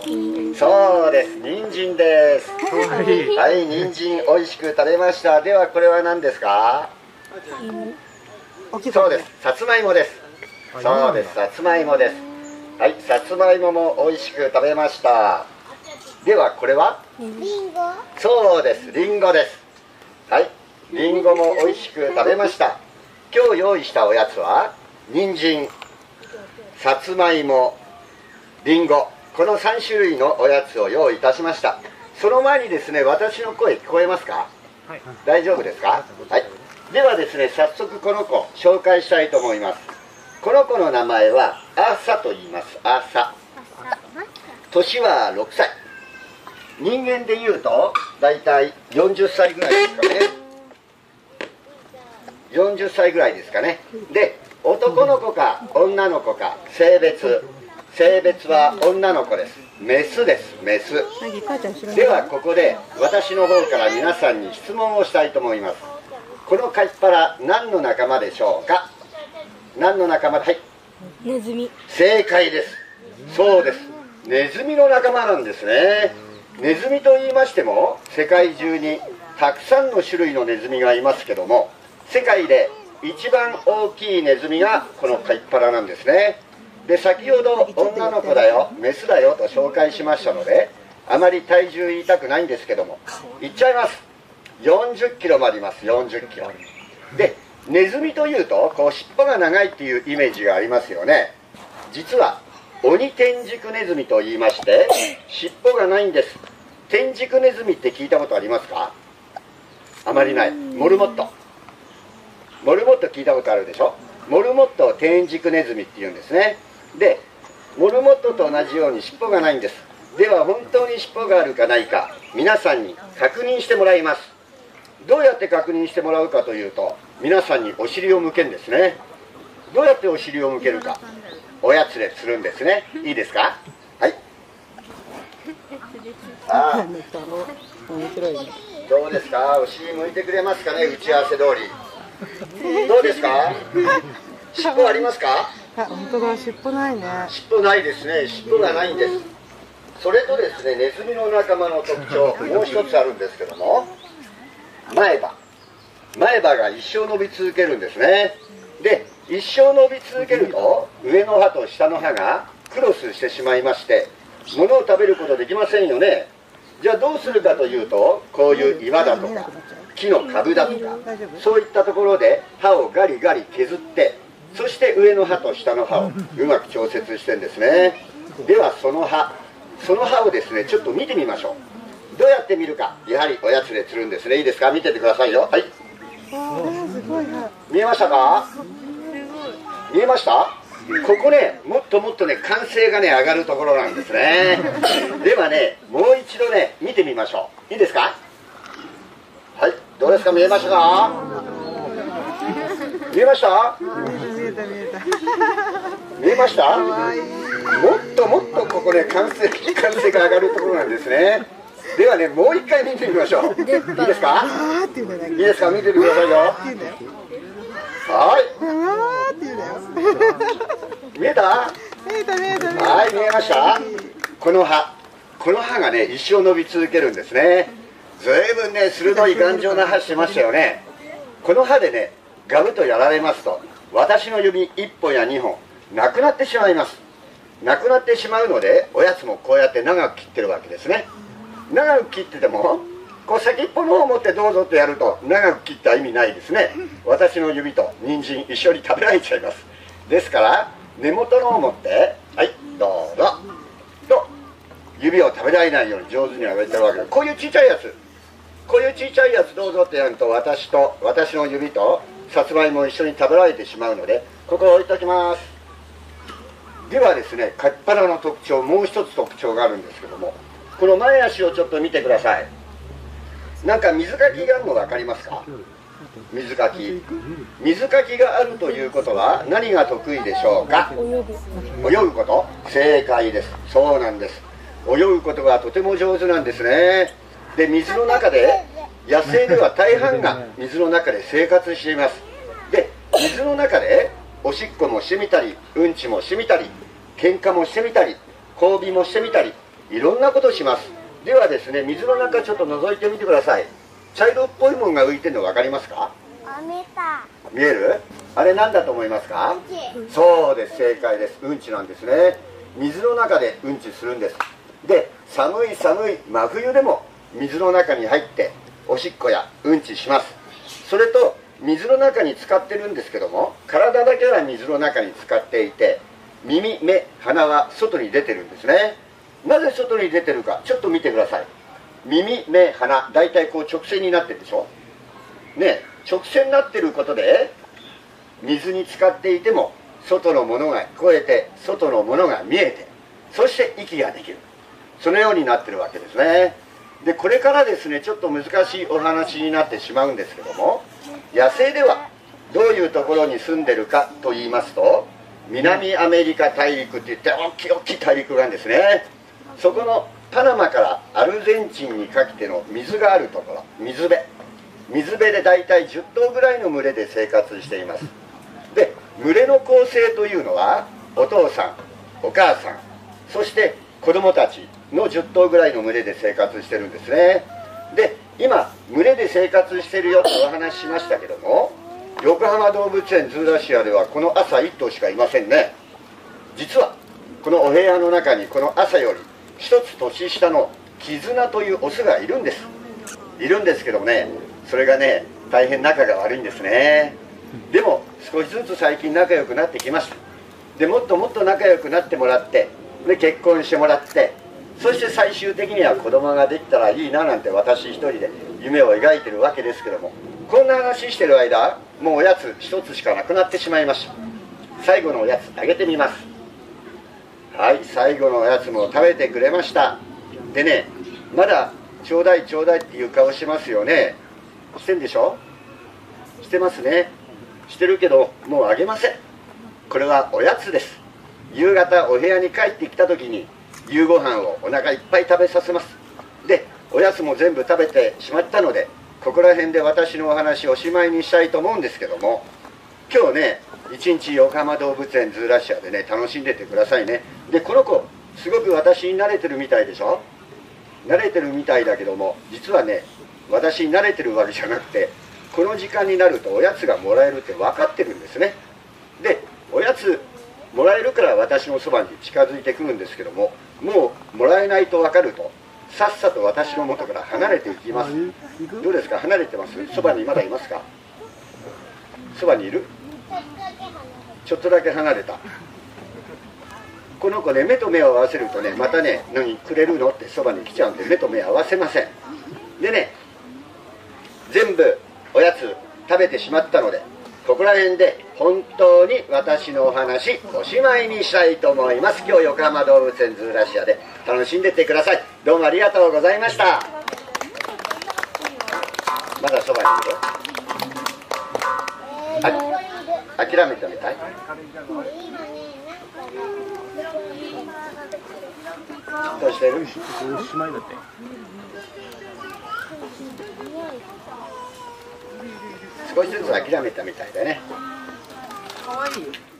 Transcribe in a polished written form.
そうです、人参です。はい、人参おいしく食べました。ではこれは何ですか？そうです、さつまいもです。そうです、さつまいもです。はい、さつまいももおいしく食べました。ではこれは？リンゴ。そうです、リンゴです。はい、リンゴもおいしく食べました。今日用意したおやつは人参、さつまいも、リンゴ、この3種類のおやつを用意いたしました。その前にですね、私の声聞こえますか？はい、大丈夫ですか？はい、ではですね、早速この子紹介したいと思います。この子の名前はアサと言います。アサ。年は6歳。人間でいうとだいたい40歳ぐらいですかね。40歳ぐらいですかね。で、男の子か女の子か、性別は女の子です。メスです、メス。ではここで私の方から皆さんに質問をしたいと思います。このカイパラ、何の仲間でしょうか？何の仲間？はい、 ネズミ。 正解です。そうです、ネズミの仲間なんですね。ネズミと言いましても世界中にたくさんの種類のネズミがいますけども、世界で一番大きいネズミがこのカイパラなんですね。で、先ほど女の子だよ、メスだよと紹介しましたので、あまり体重言いたくないんですけども、言っちゃいます。40キロもあります。40キロで、ネズミというとこう尻尾が長いっていうイメージがありますよね。実は鬼天竺ネズミと言いまして、尻尾がないんです。天竺ネズミって聞いたことありますか？あまりない。モルモット聞いたことあるでしょ。モルモットを天竺ネズミって言うんですね。で、モルモットと同じように尻尾がないんです。では本当に尻尾があるかないか、皆さんに確認してもらいます。どうやって確認してもらうかというと、皆さんにお尻を向けるんですね。どうやってお尻を向けるか、おやつでするんですね。いいですか？はい。どうですか？お尻向いてくれますかね？打ち合わせ通り。どうですか？尻尾ありますか？ 本当だ、尻尾ないね。 尻尾ないですね。尻尾がないんです。それとですね、ネズミの仲間の特徴、もう一つあるんですけども、前歯が一生伸び続けるんですね。で、一生伸び続けると上の歯と下の歯がクロスしてしまいまして、物を食べることできませんよね。じゃあどうするかというと、こういう岩だとか木の株だとか、そういったところで歯をガリガリ削って、そして上の歯と下の歯をうまく調節してんですね。ではその歯をですね、ちょっと見てみましょう。どうやって見るか、やはりおやつで釣るんですね。いいですか？見ててくださいよ。はい、見えましたか？見えました？ここね、もっともっとね、歓声がね上がるところなんですね。ではね、もう一度ね見てみましょう。いいですか？はい、どうですか？見えましたか？見えました？見えました？もっともっとここね、歓声が上がるところなんですね。ではね、もう一回見てみましょう。いいですか？いいですか？見ててくださいよ。はい。見えた？はい、見えました？この歯がね、一生伸び続けるんですね。ずいぶんね、鋭い頑丈な歯してましたよね。この歯でね、ガブとやられますと、私の指1本や2本なくなってしまいます。なくなってしまうので、おやつもこうやって長く切ってるわけですね。長く切ってても、こう先っぽの方を持ってどうぞってやると長く切った意味ないですね。私の指と人参一緒に食べられちゃいます。ですから根元の方を持って、はい、どうぞと指を食べられないように上手に上げてるわけです。こういうちっちゃいやつどうぞってやると、私の指とさつまいもを一緒に食べられてしまうので、ここを置いておきます。ではですね、カピバラの特徴、もう一つ特徴があるんですけども、この前足をちょっと見てください。なんか水かきがあるの分かりますか？水かきがあるということは何が得意でしょうか？泳ぐこと？正解です。そうなんです。泳ぐことがとても上手なんですね。で、水の中で、野生では大半が水の中で生活しています。で、水の中でおしっこもしてみたり、うんちもしてみたり、喧嘩もしてみたり、交尾もしてみたり、 いろんなことします。ではですね、水の中ちょっと覗いてみてください。茶色っぽいものが浮いてるの分かりますか？見える？あれ何だと思いますか？そうです、正解です。うんちなんですね。水の中でうんちするんです。で、寒い寒い真冬でも水の中に入っておしっこやうんちします。それと水の中に浸かってるんですけども、体だけは水の中に浸かっていて、耳、目、鼻は外に出てるんですね。なぜ外に出てるか、ちょっと見てください。耳、目、鼻、だいたいこう直線になってるでしょね。直線になってることで、水に浸かっていても外のものが聞こえて、外のものが見えて、そして息ができる。そのようになってるわけですね。で、これからですね、ちょっと難しいお話になってしまうんですけども、野生ではどういうところに住んでるかと言いますと、南アメリカ大陸っていって大きい大陸があるんですね。そこのパナマからアルゼンチンにかけての水があるところ、水辺でだいたい10頭ぐらいの群れで生活しています。で、群れの構成というのはお父さん、お母さん、そして子供たちの10頭ぐらいの群れで生活してるんですね。で、今群れで生活してるよとお話ししましたけども、横浜動物園ズーラシアではこの朝1頭しかいませんね。実はこのお部屋の中にこの朝より一つ年下の絆というオスがいるんですけどもね、それがね、大変仲が悪いんですね。でも少しずつ最近仲良くなってきました。で、もっともっと仲良くなってもらって、で結婚してもらって、そして最終的には子供ができたらいいななんて私一人で夢を描いてるわけですけども、こんな話してる間、もうおやつ一つしかなくなってしまいました。最後のおやつあげてみます。はい、最後のおやつも食べてくれました。でね、まだちょうだいちょうだいっていう顔しますよね。してんでしょ？してますね。してるけどもうあげません。これはおやつです。夕方お部屋に帰ってきた時に夕ご飯をお腹いっぱい食べさせます。で、おやつも全部食べてしまったので、ここら辺で私のお話をおしまいにしたいと思うんですけども、今日ね、一日横浜動物園ズーラシアでね、楽しんでてくださいね。で、この子すごく私に慣れてるみたいでしょ。慣れてるみたいだけども、実はね、私に慣れてるわけじゃなくて、この時間になるとおやつがもらえるって分かってるんですね。で、おやつもらえるから私のそばに近づいてくるんですけども、もうもらえないと分かるとさっさと私の元から離れていきます。どうですか？離れてます？そばにまだいますか？そばにいる？ちょっとだけ離れた。この子ね、目と目を合わせるとね、またね、何くれるのってそばに来ちゃうんで、目と目合わせません。でね、全部おやつ食べてしまったので、ここら辺で本当に私のお話おしまいにしたいと思います。今日横浜動物園ズーラシアで楽しんでってください。どうもありがとうございました。まだそばにいる？諦めたみたい？どうしてる？ おしまいだって。 少しずつ諦めたみたいだね。 かわいい。